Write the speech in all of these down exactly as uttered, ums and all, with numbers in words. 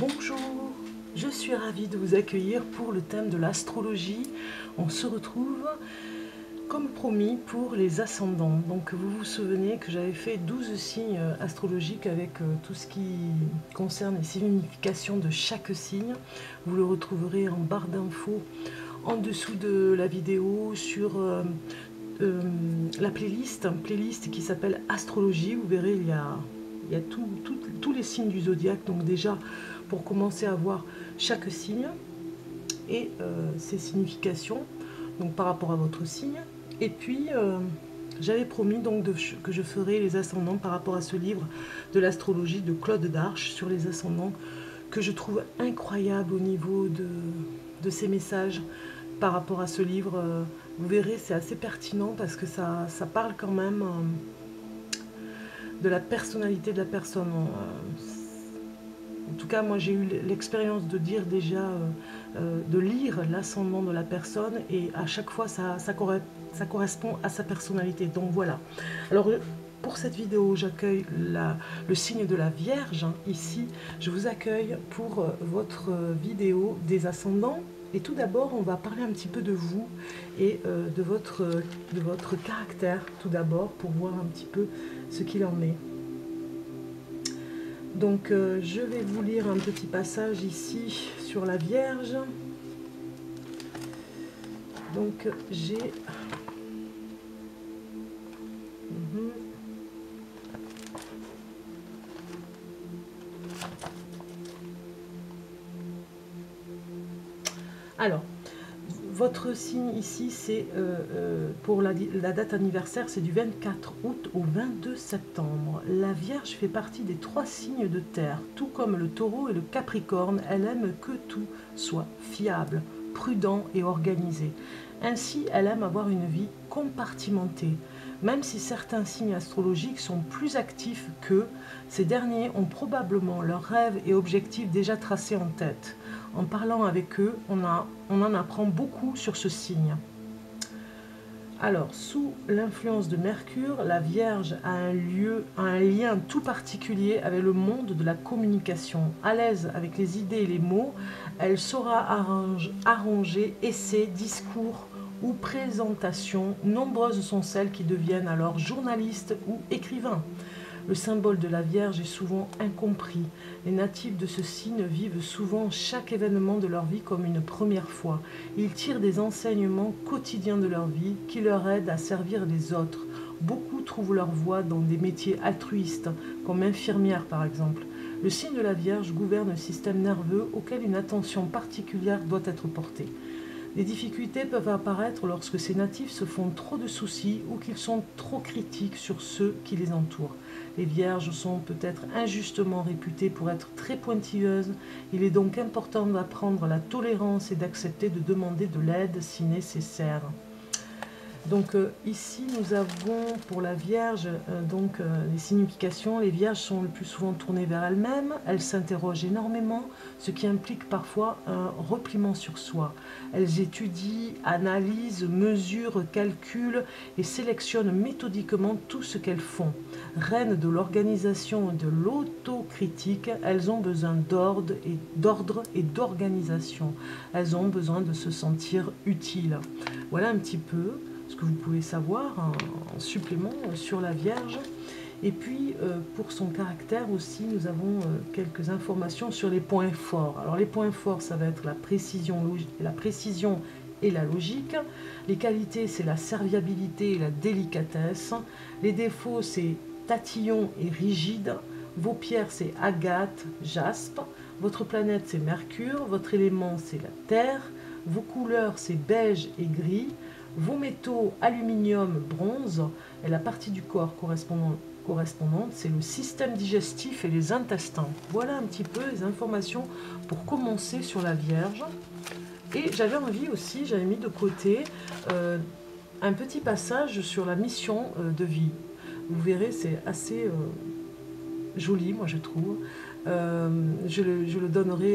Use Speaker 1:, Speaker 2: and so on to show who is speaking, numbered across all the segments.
Speaker 1: Bonjour, je suis ravie de vous accueillir pour le thème de l'astrologie. On se retrouve comme promis pour les ascendants. Donc vous vous souvenez que j'avais fait douze signes astrologiques avec tout ce qui concerne les significations de chaque signe. Vous le retrouverez en barre d'infos en dessous de la vidéo sur euh, euh, la playlist, une playlist qui s'appelle astrologie. Vous verrez, il y a, il y a tout, tout, tous les signes du zodiaque. Donc déjà, pour commencer à voir chaque signe et euh, ses significations, donc par rapport à votre signe. Et puis, euh, j'avais promis donc de, que je ferai les ascendants par rapport à ce livre de l'astrologie de Claude Darche sur les ascendants, que je trouve incroyable au niveau de, de ses messages par rapport à ce livre. Vous verrez, c'est assez pertinent parce que ça, ça parle quand même euh, de la personnalité de la personne. En tout cas, moi j'ai eu l'expérience de dire déjà, euh, euh, de lire l'ascendant de la personne, et à chaque fois ça, ça, corre ça correspond à sa personnalité. Donc voilà. Alors pour cette vidéo, j'accueille le signe de la Vierge. Ici, je vous accueille pour euh, votre vidéo des ascendants. Et tout d'abord, on va parler un petit peu de vous et euh, de, votre, de votre caractère, tout d'abord, pour voir un petit peu ce qu'il en est. Donc, euh, je vais vous lire un petit passage ici sur la Vierge. Donc, j'ai... Mmh. Alors, votre signe ici, c'est euh, euh, pour la, la date anniversaire, c'est du vingt-quatre août au vingt-deux septembre. La Vierge fait partie des trois signes de terre. Tout comme le Taureau et le Capricorne, elle aime que tout soit fiable, prudent et organisé. Ainsi, elle aime avoir une vie compartimentée. Même si certains signes astrologiques sont plus actifs qu'eux, ces derniers ont probablement leurs rêves et objectifs déjà tracés en tête. En parlant avec eux, on, a, on en apprend beaucoup sur ce signe. Alors, sous l'influence de Mercure, la Vierge a un, lieu, a un lien tout particulier avec le monde de la communication. À l'aise avec les idées et les mots, elle saura arrange, arranger essais, discours ou présentations. Nombreuses sont celles qui deviennent alors journalistes ou écrivains. Le symbole de la Vierge est souvent incompris. Les natifs de ce signe vivent souvent chaque événement de leur vie comme une première fois. Ils tirent des enseignements quotidiens de leur vie qui leur aident à servir les autres. Beaucoup trouvent leur voie dans des métiers altruistes, comme infirmière par exemple. Le signe de la Vierge gouverne un système nerveux auquel une attention particulière doit être portée. Les difficultés peuvent apparaître lorsque ces natifs se font trop de soucis ou qu'ils sont trop critiques sur ceux qui les entourent. Les Vierges sont peut-être injustement réputées pour être très pointilleuses. Il est donc important d'apprendre la tolérance et d'accepter de demander de l'aide si nécessaire. Donc euh, ici nous avons pour la Vierge euh, donc euh, les significations. Les Vierges sont le plus souvent tournées vers elles-mêmes, elles s'interrogent énormément, ce qui implique parfois un repliement sur soi. Elles étudient, analysent, mesurent, calculent et sélectionnent méthodiquement tout ce qu'elles font. Reines de l'organisation et de l'autocritique, elles ont besoin d'ordre et d'ordre et d'organisation. Elles ont besoin de se sentir utiles. Voilà un petit peu ce que vous pouvez savoir en, en supplément sur la Vierge. Et puis euh, pour son caractère aussi, nous avons euh, quelques informations sur les points forts. Alors les points forts, ça va être la précision, la précision et la logique. Les qualités, c'est la serviabilité et la délicatesse. Les défauts, c'est tatillon et rigide. Vos pierres, c'est agate, jaspe. Votre planète, c'est Mercure. Votre élément, c'est la terre. Vos couleurs, c'est beige et gris. Vos métaux, aluminium, bronze, et la partie du corps correspondant, correspondante, c'est le système digestif et les intestins. Voilà un petit peu les informations pour commencer sur la Vierge. Et j'avais envie aussi, j'avais mis de côté euh, un petit passage sur la mission euh, de vie. Vous verrez, c'est assez euh, joli, moi je trouve. Euh, je, le, je le donnerai à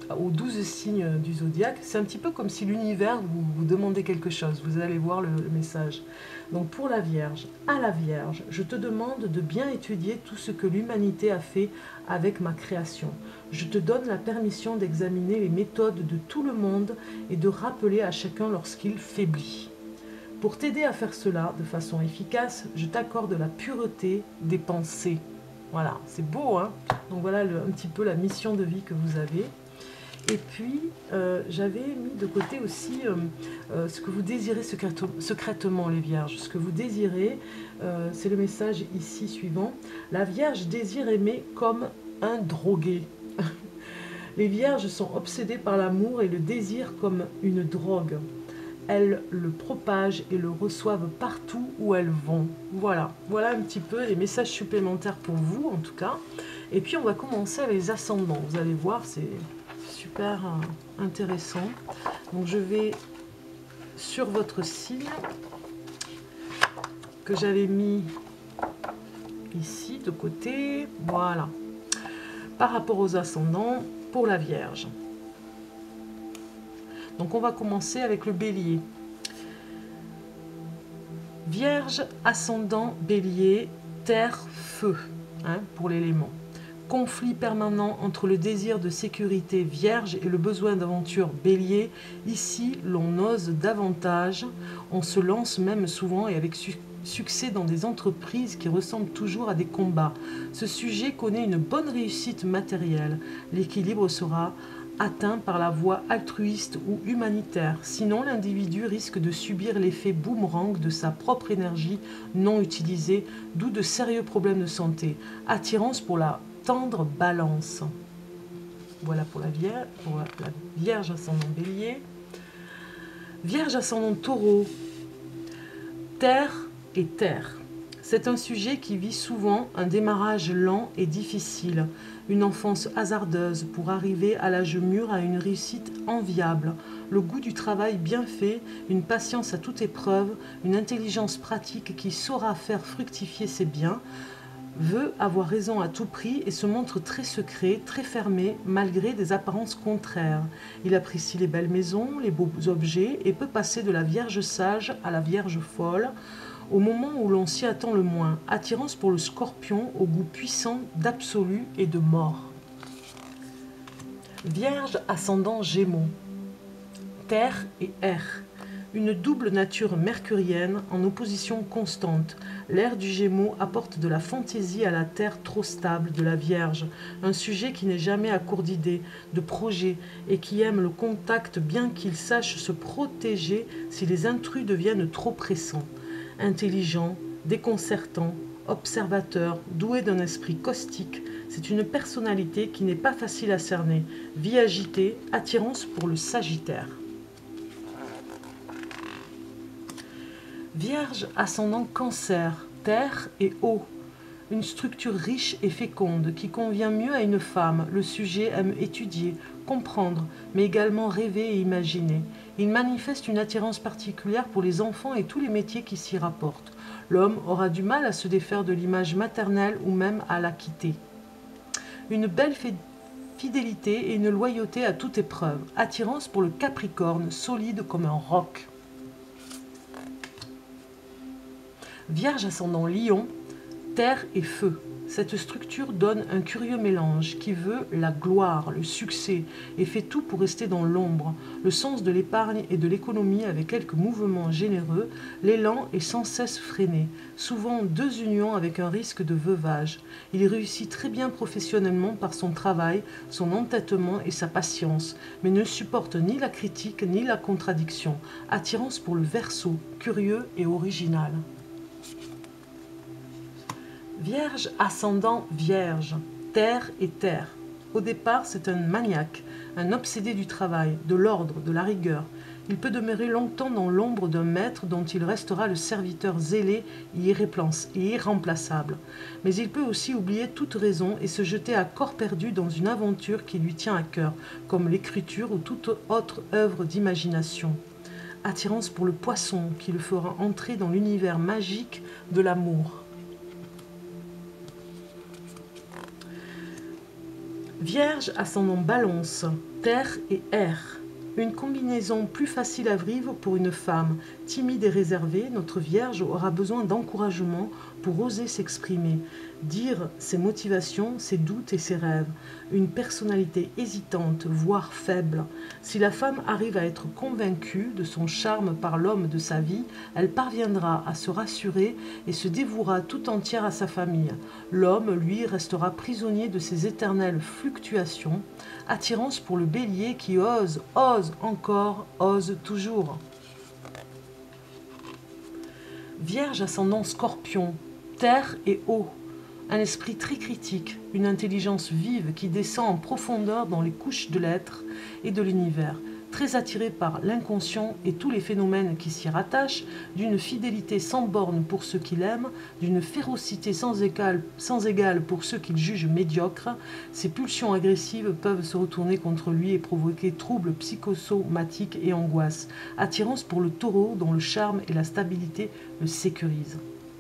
Speaker 1: aux douze signes du zodiaque. C'est un petit peu comme si l'univers vous, vous demandait quelque chose. Vous allez voir le, le message. Donc pour la Vierge, à la Vierge, je te demande de bien étudier tout ce que l'humanité a fait avec ma création. Je te donne la permission d'examiner les méthodes de tout le monde et de rappeler à chacun lorsqu'il faiblit. Pour t'aider à faire cela de façon efficace, je t'accorde la pureté des pensées. Voilà, c'est beau, hein? Donc voilà le, un petit peu la mission de vie que vous avez. Et puis, euh, j'avais mis de côté aussi euh, euh, ce que vous désirez secrètement, les Vierges. Ce que vous désirez, euh, c'est le message ici suivant. La Vierge désire aimer comme un drogué. Les Vierges sont obsédées par l'amour et le désir comme une drogue. Elles le propagent et le reçoivent partout où elles vont. Voilà, voilà un petit peu les messages supplémentaires pour vous, en tout cas. Et puis, on va commencer avec les ascendants. Vous allez voir, c'est super euh, intéressant. Donc, je vais sur votre signe que j'avais mis ici de côté. Voilà. Par rapport aux ascendants, pour la Vierge. Donc on va commencer avec le Bélier. Vierge, ascendant, Bélier, terre, feu, hein, pour l'élément. Conflit permanent entre le désir de sécurité Vierge et le besoin d'aventure Bélier. Ici, l'on ose davantage, on se lance même souvent et avec su succès dans des entreprises qui ressemblent toujours à des combats. Ce sujet connaît une bonne réussite matérielle. L'équilibre sera atteint par la voie altruiste ou humanitaire. Sinon, l'individu risque de subir l'effet boomerang de sa propre énergie non utilisée, d'où de sérieux problèmes de santé. Attirance pour la tendre balance. Voilà pour la Vierge, pour la Vierge ascendant Bélier. Vierge ascendant Taureau. Terre et terre. C'est un sujet qui vit souvent un démarrage lent et difficile, une enfance hasardeuse pour arriver à l'âge mûr à une réussite enviable, le goût du travail bien fait, une patience à toute épreuve, une intelligence pratique qui saura faire fructifier ses biens, veut avoir raison à tout prix et se montre très secret, très fermé, malgré des apparences contraires. Il apprécie les belles maisons, les beaux objets et peut passer de la Vierge sage à la Vierge folle, au moment où l'on s'y attend le moins. Attirance pour le Scorpion, au goût puissant d'absolu et de mort. Vierge ascendant Gémeaux. Terre et air. Une double nature mercurienne en opposition constante. L'air du Gémeaux apporte de la fantaisie à la terre trop stable de la Vierge, un sujet qui n'est jamais à court d'idées, de projets, et qui aime le contact bien qu'il sache se protéger si les intrus deviennent trop pressants. Intelligent, déconcertant, observateur, doué d'un esprit caustique, c'est une personnalité qui n'est pas facile à cerner. Vie agitée, attirance pour le Sagittaire. Vierge ascendant Cancer, terre et eau. Une structure riche et féconde qui convient mieux à une femme. Le sujet aime étudier, comprendre, mais également rêver et imaginer. Il manifeste une attirance particulière pour les enfants et tous les métiers qui s'y rapportent. L'homme aura du mal à se défaire de l'image maternelle ou même à la quitter. Une belle fidélité et une loyauté à toute épreuve. Attirance pour le Capricorne, solide comme un roc. Vierge ascendant Lion, terre et feu. Cette structure donne un curieux mélange qui veut la gloire, le succès et fait tout pour rester dans l'ombre. Le sens de l'épargne et de l'économie avec quelques mouvements généreux, l'élan est sans cesse freiné. Souvent deux unions avec un risque de veuvage. Il réussit très bien professionnellement par son travail, son entêtement et sa patience, mais ne supporte ni la critique ni la contradiction. Attirance pour le Verseau, curieux et original. Vierge ascendant Vierge, terre et terre. Au départ, c'est un maniaque, un obsédé du travail, de l'ordre, de la rigueur. Il peut demeurer longtemps dans l'ombre d'un maître dont il restera le serviteur zélé et irremplaçable. Mais il peut aussi oublier toute raison et se jeter à corps perdu dans une aventure qui lui tient à cœur, comme l'écriture ou toute autre œuvre d'imagination. Attirance pour le Poisson, qui le fera entrer dans l'univers magique de l'amour. Vierge, ascendant Balance, terre et air. Une combinaison plus facile à vivre pour une femme. Timide et réservée, notre Vierge aura besoin d'encouragement pour oser s'exprimer, dire ses motivations, ses doutes et ses rêves. Une personnalité hésitante, voire faible. Si la femme arrive à être convaincue de son charme par l'homme de sa vie, elle parviendra à se rassurer et se dévouera tout entière à sa famille. L'homme, lui, restera prisonnier de ses éternelles fluctuations. Attirance pour le Bélier qui ose, ose encore, ose toujours. Vierge ascendant Scorpion, terre et eau. Un esprit très critique, une intelligence vive qui descend en profondeur dans les couches de l'être et de l'univers, très attiré par l'inconscient et tous les phénomènes qui s'y rattachent, d'une fidélité sans borne pour ceux qu'il aime, d'une férocité sans égale, sans égale pour ceux qu'il juge médiocres. Ses pulsions agressives peuvent se retourner contre lui et provoquer troubles psychosomatiques et angoisses. Attirance pour le Taureau dont le charme et la stabilité le sécurisent.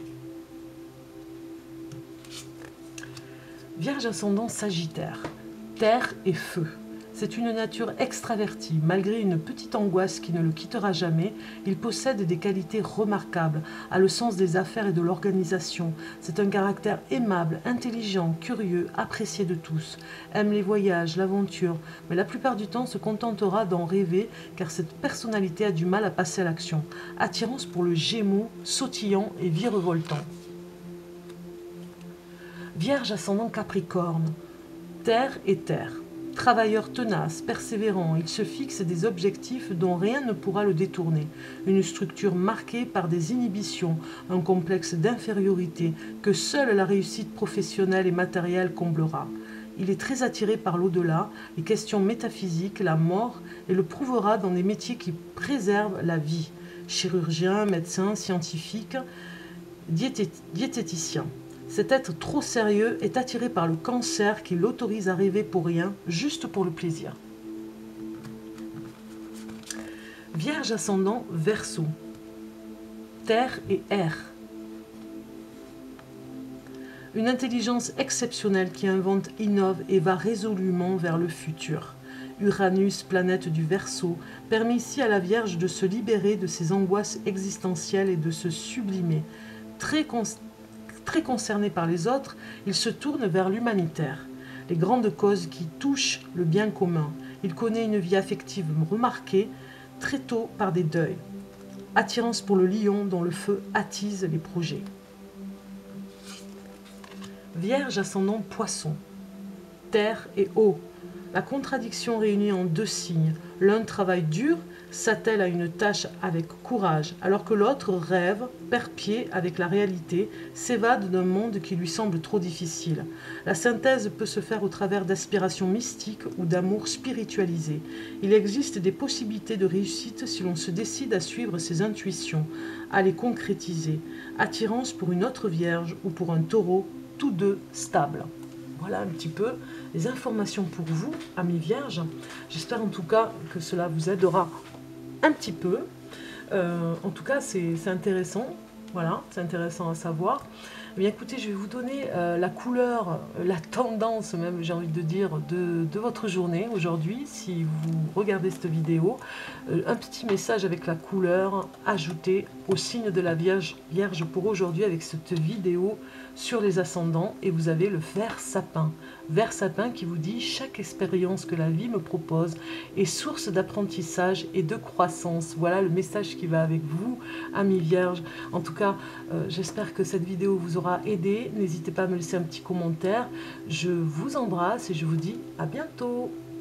Speaker 1: Vierge ascendant Sagittaire, terre et feu. C'est une nature extravertie, malgré une petite angoisse qui ne le quittera jamais. Il possède des qualités remarquables, a le sens des affaires et de l'organisation. C'est un caractère aimable, intelligent, curieux, apprécié de tous. Aime les voyages, l'aventure, mais la plupart du temps se contentera d'en rêver, car cette personnalité a du mal à passer à l'action. Attirance pour le Gémeaux, sautillant et virevoltant. Vierge ascendant Capricorne, terre et terre. Travailleur tenace, persévérant, il se fixe des objectifs dont rien ne pourra le détourner. Une structure marquée par des inhibitions, un complexe d'infériorité que seule la réussite professionnelle et matérielle comblera. Il est très attiré par l'au-delà, les questions métaphysiques, la mort, et le prouvera dans des métiers qui préservent la vie. Chirurgien, médecin, scientifique, diété- diététicien. Cet être trop sérieux est attiré par le Cancer qui l'autorise à rêver pour rien, juste pour le plaisir. Vierge ascendant Verseau, terre et air. Une intelligence exceptionnelle qui invente, innove et va résolument vers le futur. Uranus, planète du Verseau, permet ici à la Vierge de se libérer de ses angoisses existentielles et de se sublimer. Très const... Très concerné par les autres, il se tourne vers l'humanitaire, les grandes causes qui touchent le bien commun. Il connaît une vie affective remarquée très tôt par des deuils. Attirance pour le Lion dont le feu attise les projets. Vierge ascendant Poisson, terre et eau. La contradiction réunie en deux signes. L'un travaille dur, s'attelle à une tâche avec courage, alors que l'autre rêve, perd pied avec la réalité, s'évade d'un monde qui lui semble trop difficile. La synthèse peut se faire au travers d'aspirations mystiques ou d'amour spiritualisé. Il existe des possibilités de réussite si l'on se décide à suivre ses intuitions, à les concrétiser. Attirance pour une autre Vierge ou pour un Taureau, tous deux stables. Voilà un petit peu les informations pour vous, amis Vierges. J'espère en tout cas que cela vous aidera un petit peu. Euh, en tout cas, c'est intéressant. Voilà, c'est intéressant à savoir. Eh bien, écoutez, je vais vous donner euh, la couleur, euh, la tendance même, j'ai envie de dire, de, de votre journée aujourd'hui. Si vous regardez cette vidéo, euh, un petit message avec la couleur ajoutée au signe de la Vierge, Vierge pour aujourd'hui avec cette vidéo sur les ascendants. Et vous avez le Vert Sapin. Vert Sapin qui vous dit « Chaque expérience que la vie me propose est source d'apprentissage et de croissance ». Voilà le message qui va avec vous, amis Vierges. En tout cas, euh, j'espère que cette vidéo vous aura aidé. N'hésitez pas à me laisser un petit commentaire. Je vous embrasse et je vous dis à bientôt.